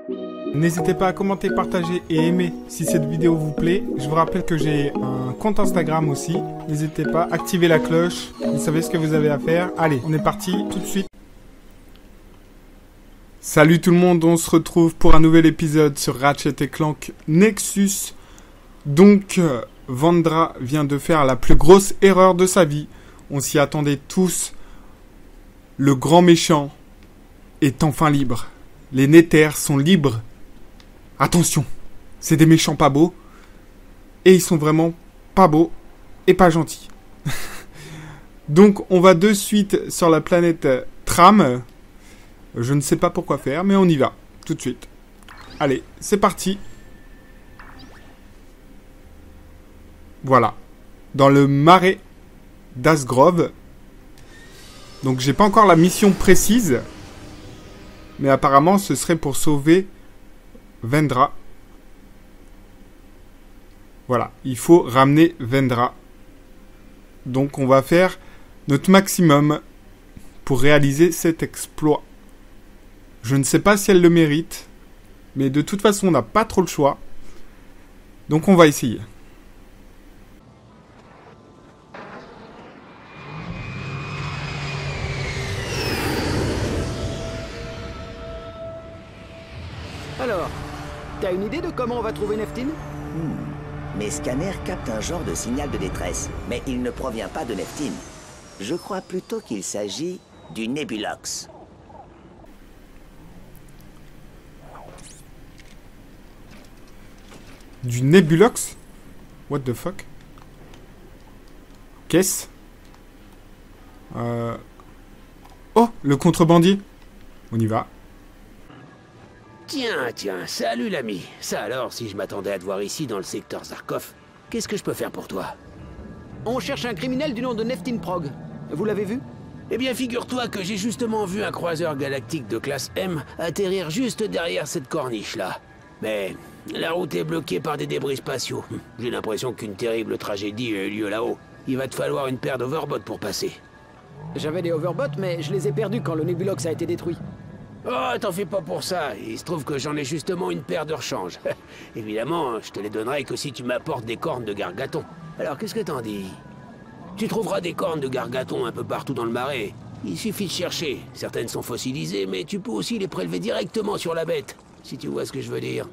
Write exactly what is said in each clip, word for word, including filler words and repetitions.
N'hésitez pas à commenter, partager et aimer si cette vidéo vous plaît. Je vous rappelle que j'ai un compte Instagram aussi. N'hésitez pas, activez la cloche. Vous savez ce que vous avez à faire. Allez, on est parti tout de suite. Salut tout le monde, on se retrouve pour un nouvel épisode sur Ratchet et Clank Nexus. Donc, euh, Vandra vient de faire la plus grosse erreur de sa vie. On s'y attendait tous. Le grand méchant est enfin libre. Les Néthers sont libres. Attention, c'est des méchants pas beaux. Et ils sont vraiment pas beaux et pas gentils. Donc, on va de suite sur la planète Tram. Je ne sais pas pourquoi faire, mais on y va. Tout de suite. Allez, c'est parti. Voilà. Dans le marais d'Asgrove. Donc, j'ai pas encore la mission précise. Mais apparemment, ce serait pour sauver Vendra. Voilà, il faut ramener Vendra. Donc on va faire notre maximum pour réaliser cet exploit. Je ne sais pas si elle le mérite, mais de toute façon on n'a pas trop le choix. Donc on va essayer. Alors, t'as une idée de comment on va trouver Nephthyn? Hmm. Mes scanners captent un genre de signal de détresse, mais il ne provient pas de Nephthyn. Je crois plutôt qu'il s'agit du Nebulox. Du Nebulox? What the fuck? Qu'est-ce? Euh... Oh, le contrebandier. On y va. Tiens, tiens, salut l'ami. Ça alors, si je m'attendais à te voir ici dans le secteur Zarkov, qu'est-ce que je peux faire pour toi? On cherche un criminel du nom de Nephthyn Prog. Vous l'avez vu? Eh bien, figure-toi que j'ai justement vu un croiseur galactique de classe M atterrir juste derrière cette corniche-là. Mais la route est bloquée par des débris spatiaux. J'ai l'impression qu'une terrible tragédie a eu lieu là-haut. Il va te falloir une paire d'overbots pour passer. J'avais des overbots, mais je les ai perdus quand le Nebulox a été détruit. Oh, t'en fais pas pour ça. Il se trouve que j'en ai justement une paire de rechange. Évidemment, je te les donnerai que si tu m'apportes des cornes de gargaton. Alors, qu'est-ce que t'en dis? Tu trouveras des cornes de gargaton un peu partout dans le marais. Il suffit de chercher. Certaines sont fossilisées, mais tu peux aussi les prélever directement sur la bête. Si tu vois ce que je veux dire.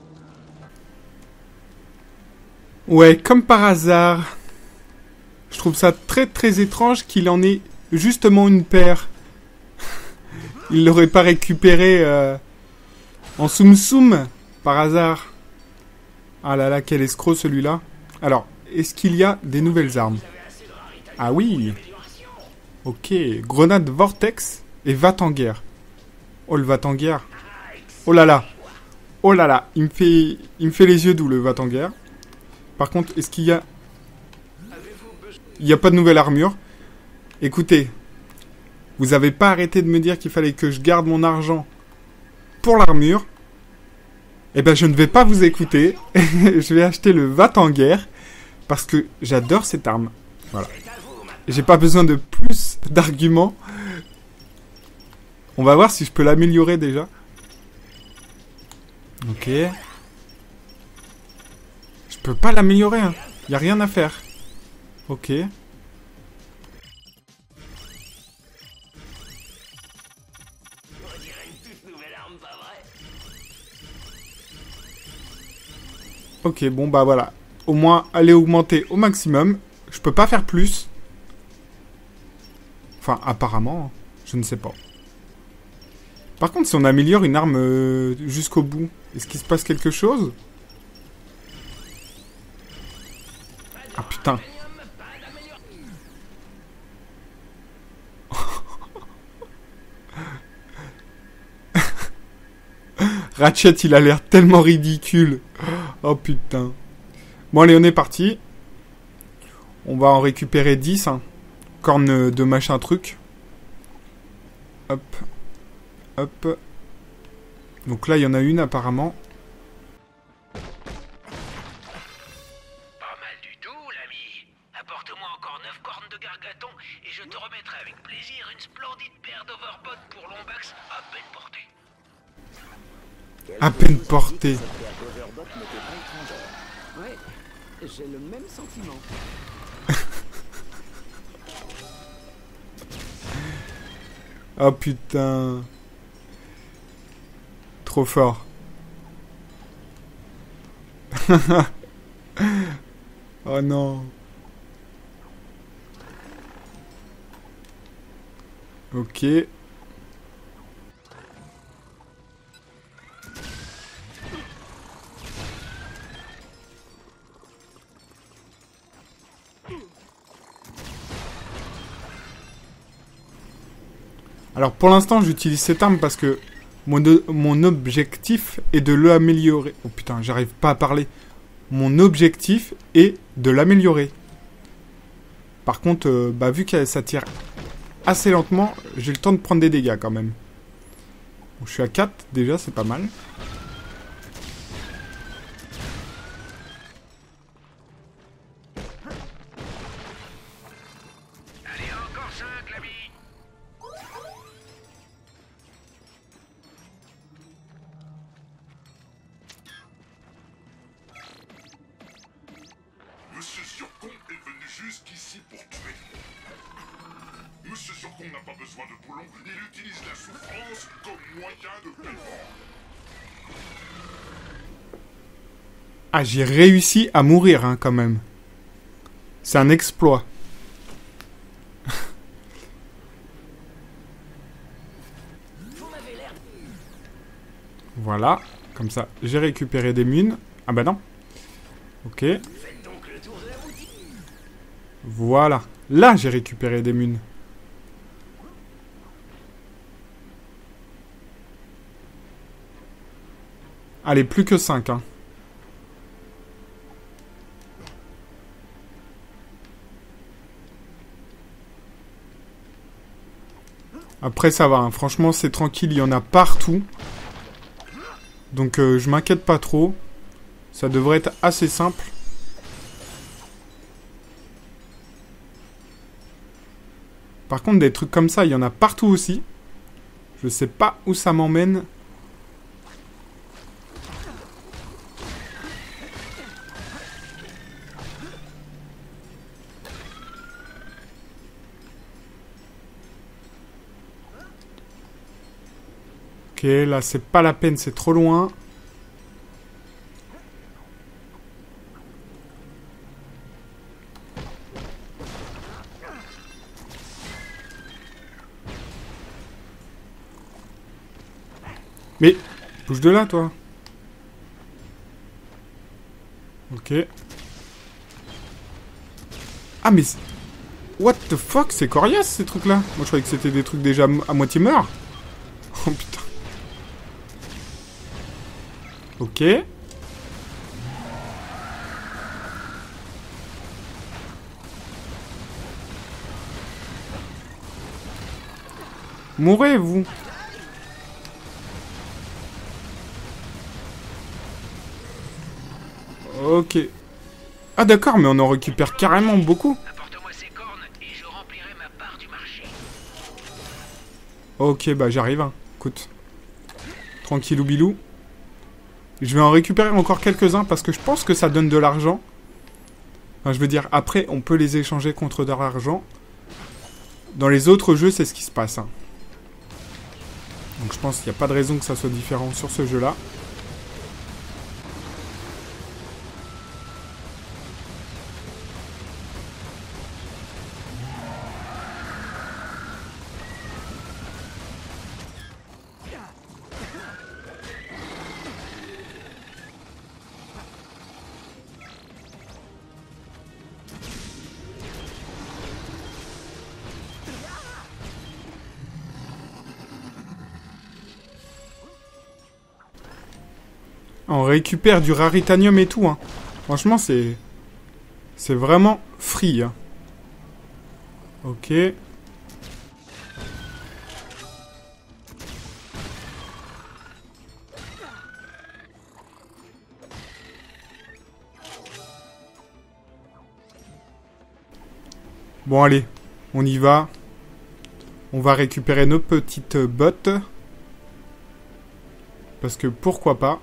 Ouais, comme par hasard. Je trouve ça très très étrange qu'il en ait justement une paire. Il l'aurait pas récupéré euh, en soum soum par hasard. Ah là là, quel escroc celui-là. Alors, est-ce qu'il y a des nouvelles armes? Ah oui. Ok, grenade vortex et va-t-en-guerre. Oh le va-t-en-guerre. Oh là là. Oh là là, il me fait, il me fait les yeux doux le va-t-en-guerre. Par contre, est-ce qu'il y a... Il n'y a pas de nouvelle armure. Écoutez... Vous avez pas arrêté de me dire qu'il fallait que je garde mon argent pour l'armure. Eh ben, je ne vais pas vous écouter. Je vais acheter le va-t-en-guerre parce que j'adore cette arme. Voilà. J'ai pas besoin de plus d'arguments. On va voir si je peux l'améliorer déjà. Ok. Je peux pas l'améliorer, hein. Y a rien à faire. Ok. Ok, bon bah voilà. Au moins, aller augmenter au maximum. Je peux pas faire plus. Enfin, apparemment, je ne sais pas. Par contre, si on améliore une arme euh, jusqu'au bout, est-ce qu'il se passe quelque chose? Ah putain. Ratchet, il a l'air tellement ridicule. Oh putain. Bon allez, on est parti. On va en récupérer dix. Hein. Cornes de machin truc. Hop. Hop. Donc là, il y en a une apparemment. Pas mal du tout, l'ami. Apporte-moi encore neuf cornes de gargaton et je te remettrai avec plaisir une splendide paire d'overbots pour Lombax à belle portée. À peine porté. Cette paire d'overbots n'était pas étrangère. Ouais, j'ai le même sentiment. Oh putain. Trop fort. Oh non. Ok. Alors pour l'instant j'utilise cette arme parce que mon, mon objectif est de l'améliorer. Oh putain, j'arrive pas à parler. Mon objectif est de l'améliorer. Par contre, euh, bah, vu que ça tire assez lentement, j'ai le temps de prendre des dégâts quand même. Bon, je suis à quatre déjà, c'est pas mal. Allez, encore cinq, l'ami. Monsieur Surcon est venu jusqu'ici pour tuer. Monsieur Surcon n'a pas besoin de boulon, il utilise la souffrance comme moyen de paiement. Ah, j'ai réussi à mourir, hein, quand même. C'est un exploit. Voilà, comme ça, j'ai récupéré des mines. Ah bah non. Ok. Voilà. Là, j'ai récupéré des mines. Allez, plus que cinq, hein. Après, ça va, hein. Franchement, c'est tranquille, il y en a partout. Donc, euh, je m'inquiète pas trop. Ça devrait être assez simple. Par contre, des trucs comme ça, il y en a partout aussi. Je sais pas où ça m'emmène. Ok, là, c'est pas la peine, c'est trop loin. Mais, bouge de là, toi. Ok. Ah, mais... What the fuck, c'est coriace, ces trucs-là. Moi, je croyais que c'était des trucs déjà à moitié morts. Oh, putain. Ok. Mourrez, vous. Ok. Ah d'accord, mais on en récupère carrément beaucoup. Apporte-moi ces cornes et je remplirai ma part du marché. Ok, bah j'arrive, hein. Écoute. Tranquillou bilou. Je vais en récupérer encore quelques-uns parce que je pense que ça donne de l'argent. Enfin, je veux dire, après, on peut les échanger contre de l'argent. Dans les autres jeux, c'est ce qui se passe, hein. Donc je pense qu'il n'y a pas de raison que ça soit différent sur ce jeu-là. On récupère du raritanium et tout, hein. Franchement, c'est... C'est vraiment free, hein. Ok. Bon, allez. On y va. On va récupérer nos petites bottes. Parce que pourquoi pas.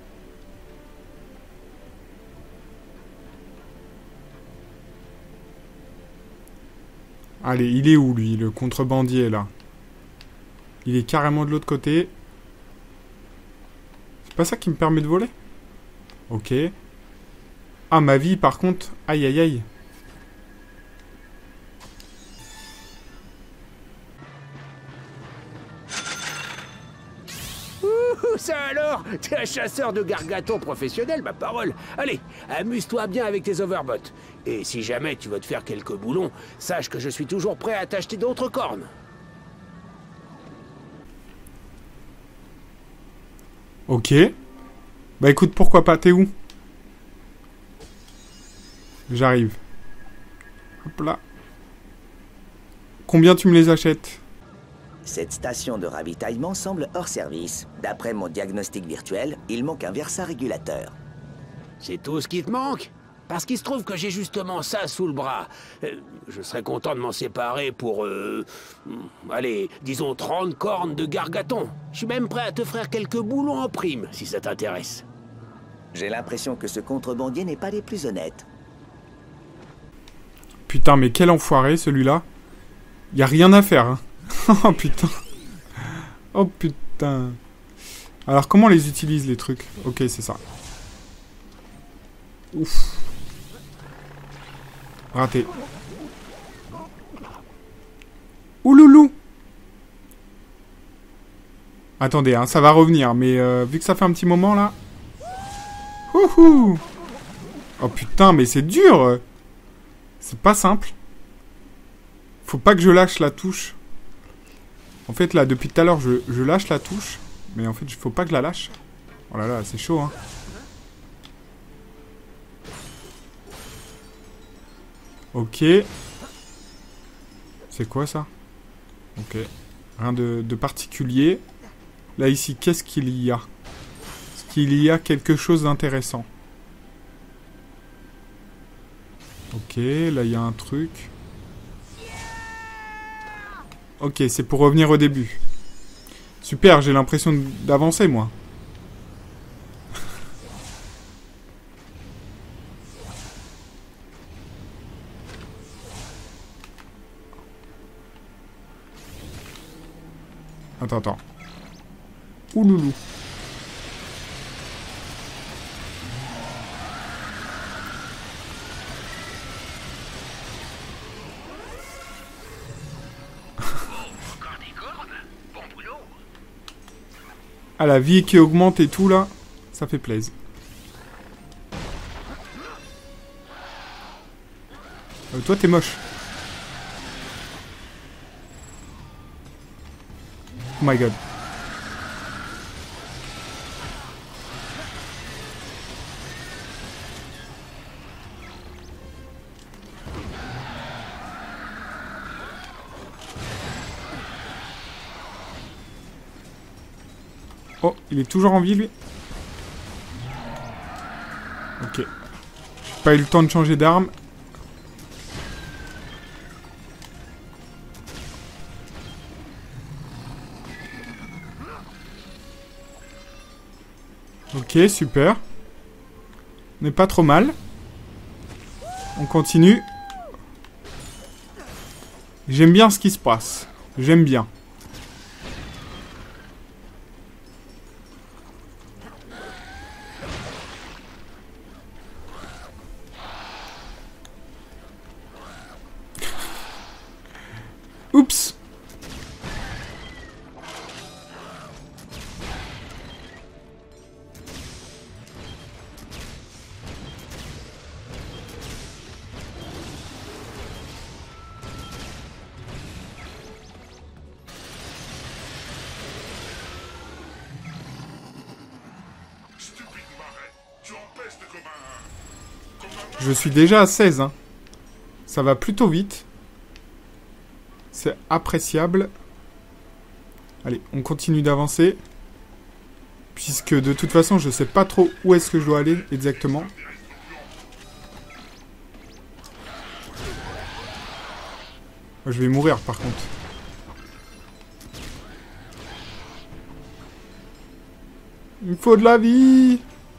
Allez, il est où lui, le contrebandier là? Il est carrément de l'autre côté. C'est pas ça qui me permet de voler? Ok. Ah, ma vie par contre. Aïe aïe aïe. Ouh, ça alors? T'es un chasseur de gargatons professionnel, ma parole. Allez, amuse-toi bien avec tes overbots. Et si jamais tu veux te faire quelques boulons, sache que je suis toujours prêt à t'acheter d'autres cornes. Ok. Bah écoute, pourquoi pas, t'es où? J'arrive. Hop là. Combien tu me les achètes? Cette station de ravitaillement semble hors service. D'après mon diagnostic virtuel, il manque un Versa régulateur. C'est tout ce qui te manque? Parce qu'il se trouve que j'ai justement ça sous le bras. Euh, je serais content de m'en séparer pour, euh, allez, disons trente cornes de gargaton. Je suis même prêt à te faire quelques boulons en prime, si ça t'intéresse. J'ai l'impression que ce contrebandier n'est pas des plus honnêtes. Putain, mais quel enfoiré, celui-là. Y a rien à faire, hein. Oh putain. Oh putain. Alors, comment on les utilise, les trucs? Ok, c'est ça. Ouf. Raté. Ouloulou. Attendez, hein, ça va revenir. Mais euh, vu que ça fait un petit moment, là... Ouhou. Oh putain, mais c'est dur. C'est pas simple. Faut pas que je lâche la touche. En fait, là, depuis tout à l'heure, je, je lâche la touche. Mais en fait, il faut pas que je la lâche. Oh là là, c'est chaud, hein. Ok. C'est quoi, ça? Ok. Rien de, de particulier. Là, ici, qu'est-ce qu'il y a? Est-ce qu'il y a quelque chose d'intéressant? Ok, là, il y a un truc. Ok, c'est pour revenir au début. Super, j'ai l'impression d'avancer, moi. Attends, attends. Ouloulou. Ah, la vie qui augmente et tout, là. Ça fait plaisir. Euh, toi, t'es moche. Oh my god. Oh, il est toujours en vie, lui. Ok. J'ai pas eu le temps de changer d'arme. Ok, super. On n'est pas trop mal. On continue. J'aime bien ce qui se passe. J'aime bien. Oups. Stupide marais, tu empestes comme un... comme un... Je suis déjà à seize, hein. Ça va plutôt vite. C'est appréciable. Allez, on continue d'avancer. Puisque de toute façon, je sais pas trop où est-ce que je dois aller exactement. Je vais mourir par contre. Il me faut de la vie.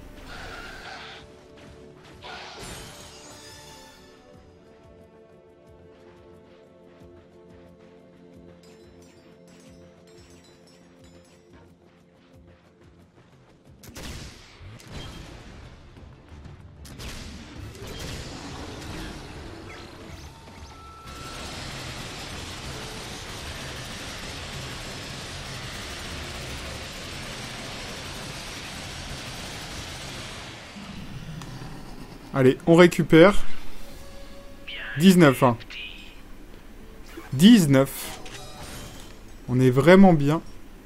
Allez, on récupère. dix-neuf, hein. dix-neuf. On est vraiment bien.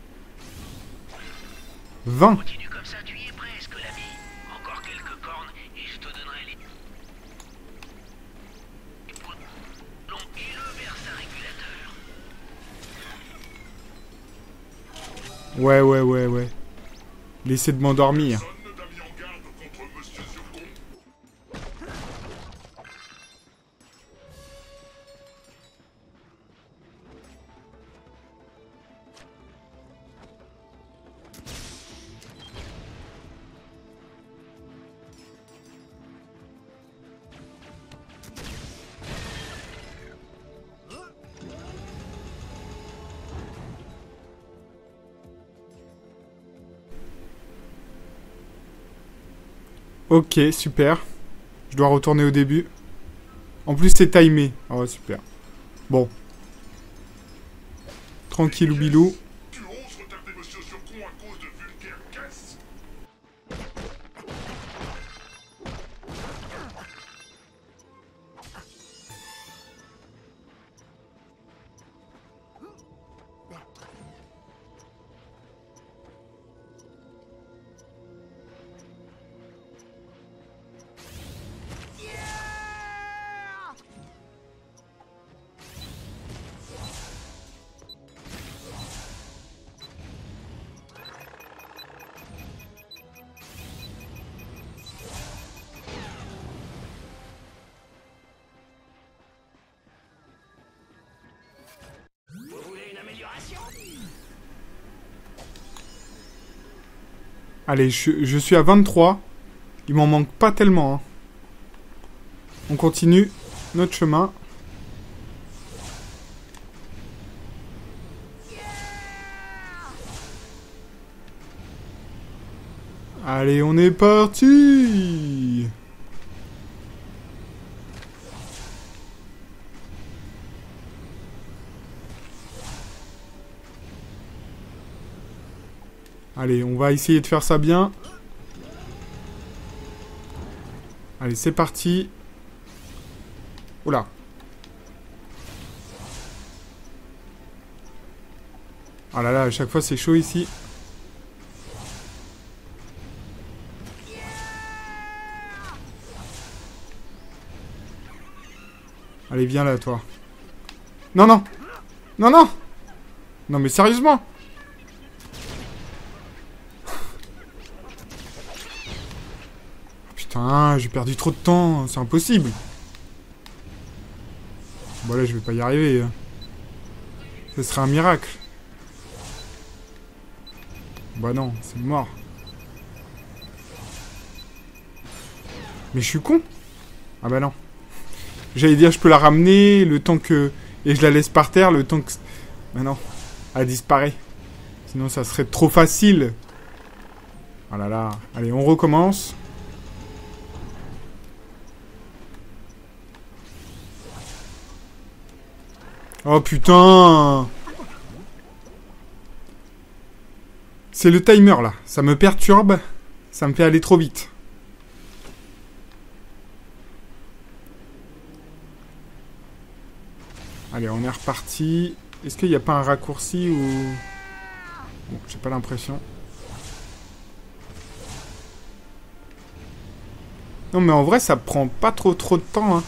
vingt. Continue comme ça, tu y es presque, l'ami. Encore quelques cornes et je te donnerai les... Long et le versa régulateur. Ouais, ouais, ouais, ouais. Laissez de m'endormir. Personne n'a mis en garde contre Monsieur Zurkon. Ok, super. Je dois retourner au début. En plus, c'est timé. Ah ouais, super. Bon. Tranquillou bilou. Tu oses retarder Monsieur Zurkon à cause de vulgaires caisses? Vous voulez une amélioration? Allez, je, je suis à vingt-trois. Il m'en manque pas tellement. Hein. On continue notre chemin. Allez, on est parti. Allez, on va essayer de faire ça bien. Allez, c'est parti. Oula. Ah là là, à chaque fois c'est chaud ici. Allez, viens là, toi. Non, non. Non, non. Non, mais sérieusement. Putain, j'ai perdu trop de temps. C'est impossible. Bon, là, je vais pas y arriver. Ce serait un miracle. Bah non, c'est mort. Mais je suis con. Ah bah non. J'allais dire, je peux la ramener le temps que... Et je la laisse par terre le temps que... Bah non. Elle disparaît. Sinon, ça serait trop facile. Ah là là. Allez, on recommence. Oh putain. C'est le timer là. Ça me perturbe. Ça me fait aller trop vite. Allez, on est reparti. Est-ce qu'il n'y a pas un raccourci ou... Bon, j'ai pas l'impression. Non mais en vrai, ça prend pas trop trop de temps, hein.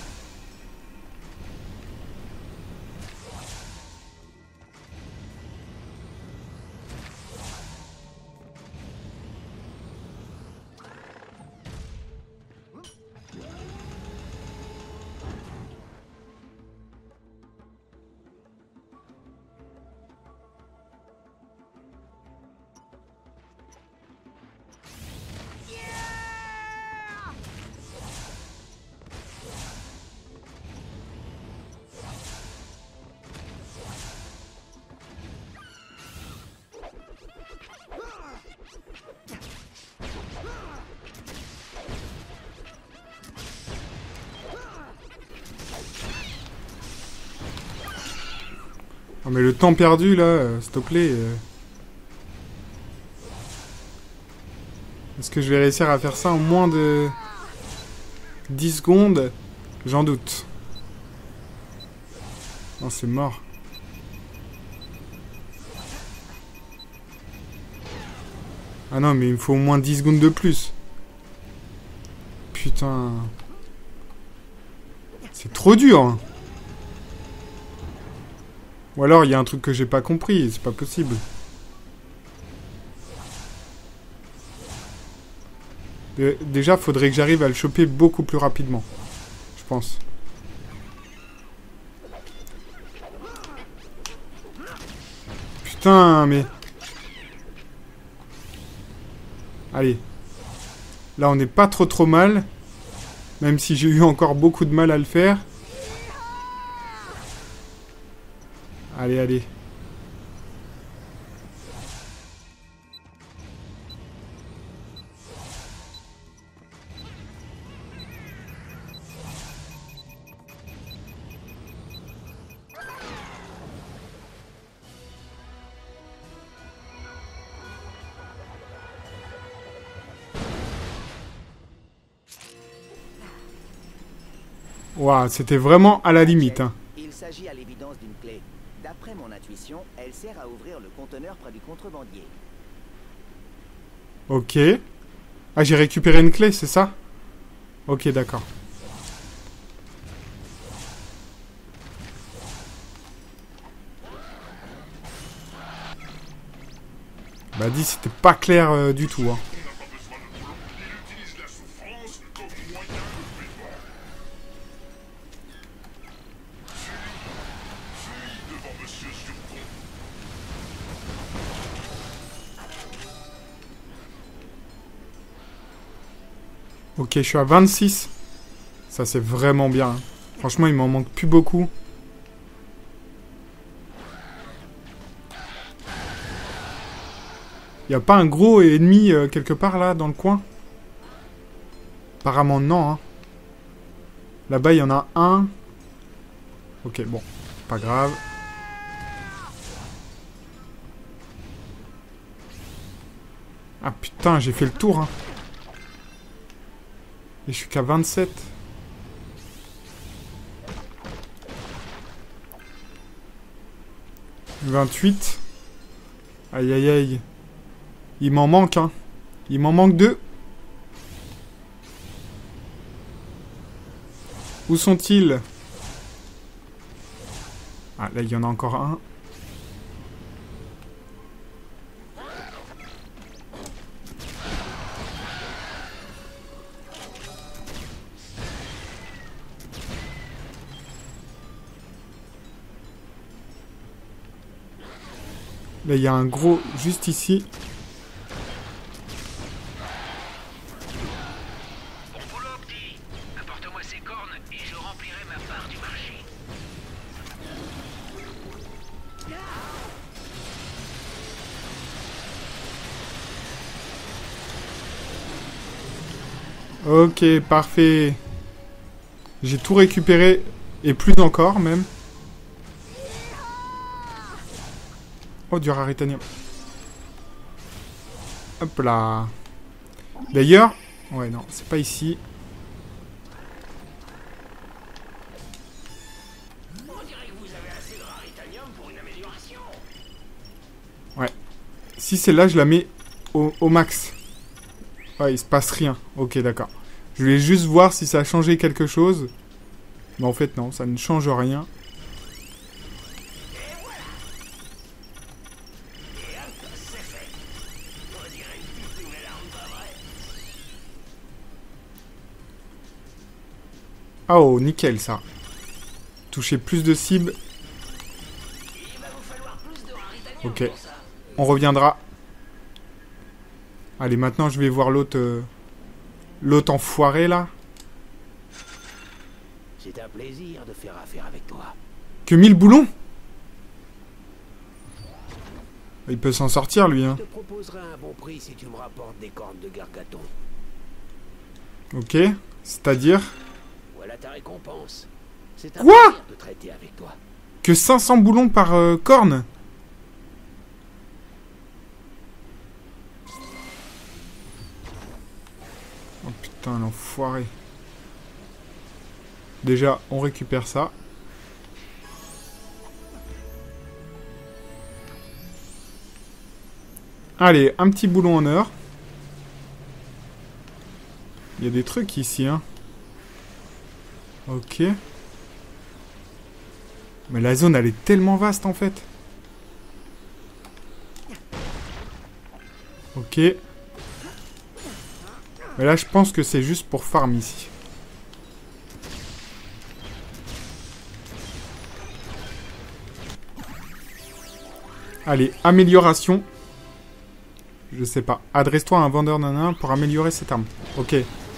Oh mais le temps perdu là, euh, s'il te plaît. Euh... Est-ce que je vais réussir à faire ça en moins de dix secondes? J'en doute. Non, c'est mort. Ah non, mais il me faut au moins dix secondes de plus. Putain. C'est trop dur. Hein. Ou alors, il y a un truc que j'ai pas compris. C'est pas possible. Déjà, faudrait que j'arrive à le choper beaucoup plus rapidement. Je pense. Putain, mais... Allez. Là, on n'est pas trop trop mal. Même si j'ai eu encore beaucoup de mal à le faire. Allez, allez. Waouh, c'était vraiment à la limite. Hein. Il s'agit à l'évidence d'une clé. D'après mon intuition, elle sert à ouvrir le conteneur près du contrebandier. Ok. Ah, j'ai récupéré une clé, c'est ça? Ok, d'accord. Bah dis, c'était pas clair euh, du tout. Hein. Ok, je suis à vingt-six. Ça, c'est vraiment bien. Hein. Franchement, il m'en manque plus beaucoup. Y a pas un gros ennemi euh, quelque part, là, dans le coin? Apparemment, non. Hein. Là-bas, il y en a un. Ok, bon. Pas grave. Ah, putain, j'ai fait le tour, hein. Et je suis qu'à vingt-sept. vingt-huit. Aïe aïe aïe. Il m'en manque, hein. Il m'en manque deux. Où sont-ils? Ah, là, il y en a encore un. Là, il y a un gros juste ici. Bon boulot, petit. Apporte-moi ces cornes et je remplirai ma part du marché. Ok, parfait. J'ai tout récupéré, et plus encore, même. Oh, du raritanium. Hop là. D'ailleurs... Ouais, non, c'est pas ici. On dirait que vous avez assez de raritanium pour une amélioration. Ouais. Si c'est là, je la mets au, au max. Ouais, il se passe rien. Ok, d'accord. Je voulais juste voir si ça a changé quelque chose. Mais en fait, non, ça ne change rien. Ah oh, nickel ça. Toucher plus de cibles. Ok. On reviendra. Allez, maintenant je vais voir l'autre... Euh, l'autre enfoiré là. C'est un plaisir de faire affaire avec toi. Que mille boulons. Il peut s'en sortir lui hein. Je te proposerai un bon prix si tu me rapportes des cornes de gargaton. Ok. C'est-à-dire... Voilà ta récompense. C'est un Quoi? plaisir de traiter avec toi. Que cinq cents boulons par euh, corne. Oh putain, l'enfoiré. Déjà, on récupère ça. Allez, un petit boulon en or. Il y a des trucs ici, hein. Ok. Mais la zone, elle est tellement vaste, en fait. Ok. Mais là, je pense que c'est juste pour farm, ici. Allez, amélioration. Je sais pas. Adresse-toi à un vendeur nanan pour améliorer cette arme. Ok.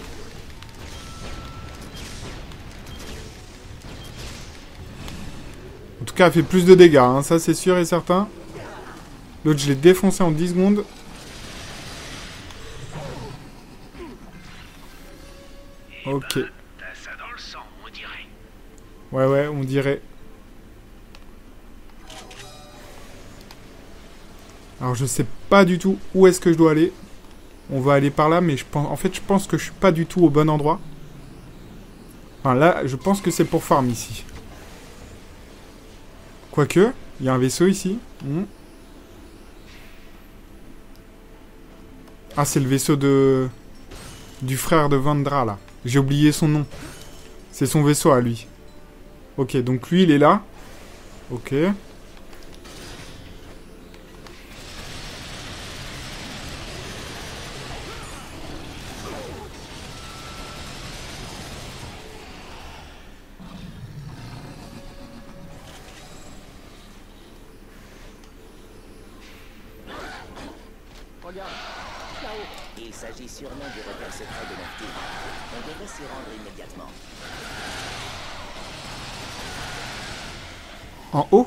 En tout cas, elle fait plus de dégâts, hein, ça c'est sûr et certain. L'autre, je l'ai défoncé en dix secondes. Ok. T'as ça dans le sang, on dirait. Ouais, ouais, on dirait. Alors, je sais pas du tout où est-ce que je dois aller. On va aller par là, mais je pense, en fait, je pense que je suis pas du tout au bon endroit. Enfin, là, je pense que c'est pour farm ici. Quoique, il y a un vaisseau ici. Mmh. Ah, c'est le vaisseau de... du frère de Vandra, là. J'ai oublié son nom. C'est son vaisseau à lui. Ok, donc lui, il est là. Ok. Il s'agit sûrement du repère secret de Neptune. On devrait s'y rendre immédiatement. En haut?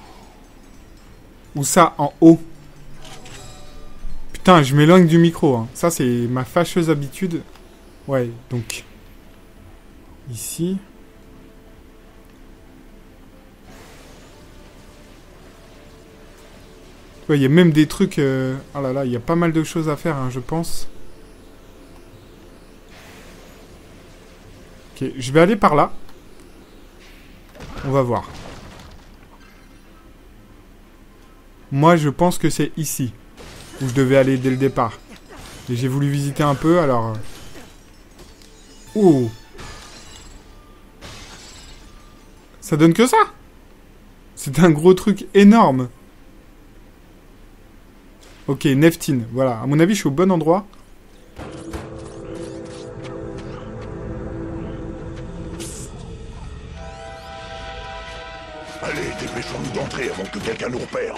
Où ça, en haut? Putain, je m'éloigne du micro. Hein. Ça, c'est ma fâcheuse habitude. Ouais, donc... Ici... Ouais, il y a même des trucs... Euh... Oh là là, il y a pas mal de choses à faire, hein, je pense. Ok, je vais aller par là. On va voir. Moi, je pense que c'est ici. Où je devais aller dès le départ. Et j'ai voulu visiter un peu, alors... Ouh! Ça donne que ça? C'est un gros truc énorme. Ok, Neptune, voilà. À mon avis, je suis au bon endroit. Allez, dépêchons-nous d'entrer avant que quelqu'un nous repère.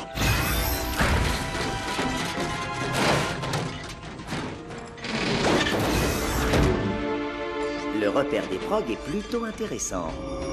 Le repère des progs est plutôt intéressant.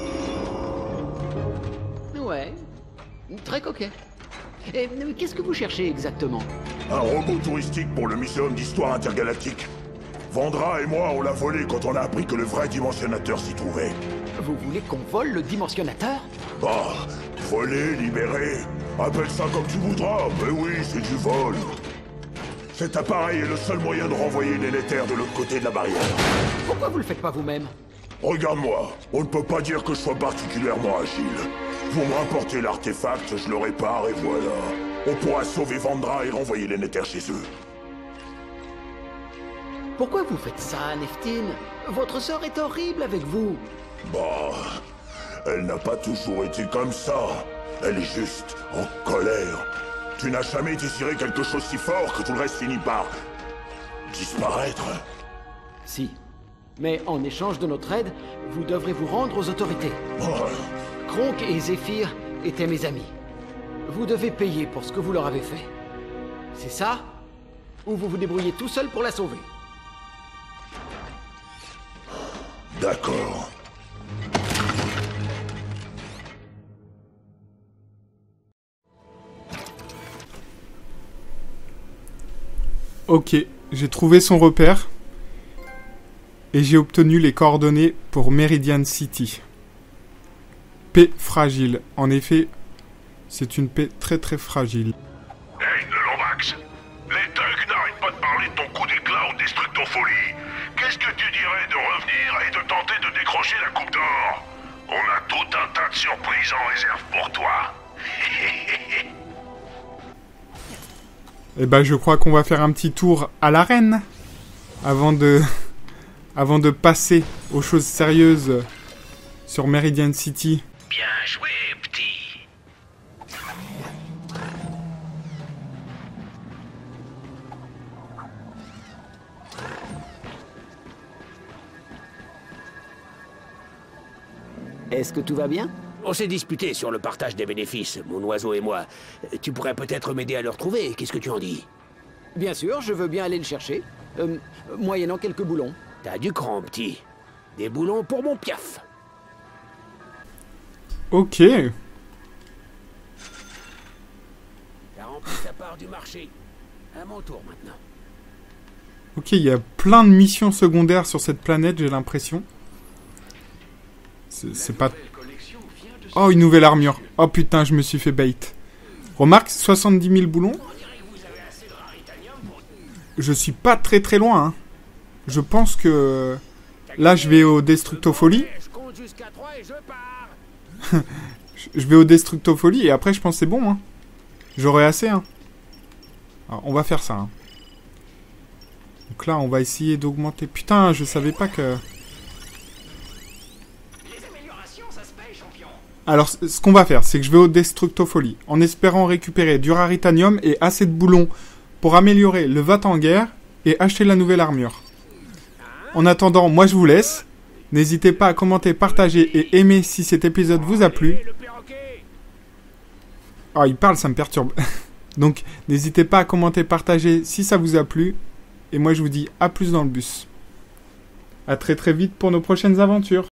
Ouais. Très coquet. Et euh, qu'est-ce que vous cherchez exactement? Un robot touristique pour le muséum d'histoire intergalactique. Vandra et moi, on l'a volé quand on a appris que le vrai dimensionnateur s'y trouvait. Vous voulez qu'on vole le dimensionnateur? Bah, voler, libérer, appelle ça comme tu voudras, mais oui, c'est du vol. Cet appareil est le seul moyen de renvoyer les Néther de l'autre côté de la barrière. Pourquoi vous le faites pas vous-même? Regarde-moi, on ne peut pas dire que je sois particulièrement agile. Vous me rapportez l'artefact, je le répare et voilà. On pourra sauver Vandra et renvoyer les Néther chez eux. Pourquoi vous faites ça, Neptune? Votre sœur est horrible avec vous. Bah, elle n'a pas toujours été comme ça. Elle est juste en colère. Tu n'as jamais désiré quelque chose si fort que tout le reste finit par... disparaître. Si. Mais en échange de notre aide, vous devrez vous rendre aux autorités. Oh. Kronk et Zephyr étaient mes amis. Vous devez payer pour ce que vous leur avez fait. C'est ça? Ou vous vous débrouillez tout seul pour la sauver? D'accord. Ok, j'ai trouvé son repère. Et j'ai obtenu les coordonnées pour Meridian City. paix fragile. En effet, c'est une paix très très fragile. Hey, le Lombax, les thugs n'arrêtent pas de parler de ton coup d'éclat au Destructofolie. Qu'est-ce que tu dirais de revenir et de tenter de décrocher la Coupe d'Or? On a tout un tas de surprises en réserve pour toi. Eh ben, je crois qu'on va faire un petit tour à l'arène avant de, avant de passer aux choses sérieuses sur Meridian City. Bien joué, petit. Est-ce que tout va bien? On s'est disputé sur le partage des bénéfices, mon oiseau et moi. Tu pourrais peut-être m'aider à le retrouver, qu'est-ce que tu en dis? Bien sûr, je veux bien aller le chercher. Euh, moyennant quelques boulons. T'as du cran, petit. Des boulons pour mon piaf. Ok. T'as rempli ta part du marché. À mon tour maintenant. Ok, il y a plein de missions secondaires sur cette planète, j'ai l'impression. C'est c'est pas... Oh, une nouvelle armure. Oh putain, je me suis fait bait. Remarque, soixante-dix mille boulons. Je suis pas très très loin. Hein. Je pense que... Là, je vais au Destructofolie. Je vais au Destructofolie et après, je pense que c'est bon. Hein. J'aurai assez. Hein. Alors, on va faire ça. Hein. Donc là, on va essayer d'augmenter... Putain, je savais pas que... Alors, ce qu'on va faire, c'est que je vais au Destructofolie, en espérant récupérer du raritanium et assez de boulons pour améliorer le Va-t-en-guerre et acheter la nouvelle armure. En attendant, moi je vous laisse. N'hésitez pas à commenter, partager et aimer si cet épisode vous a plu. Ah, il parle, ça me perturbe. Donc, n'hésitez pas à commenter, partager si ça vous a plu. Et moi je vous dis à plus dans le bus. À très très vite pour nos prochaines aventures.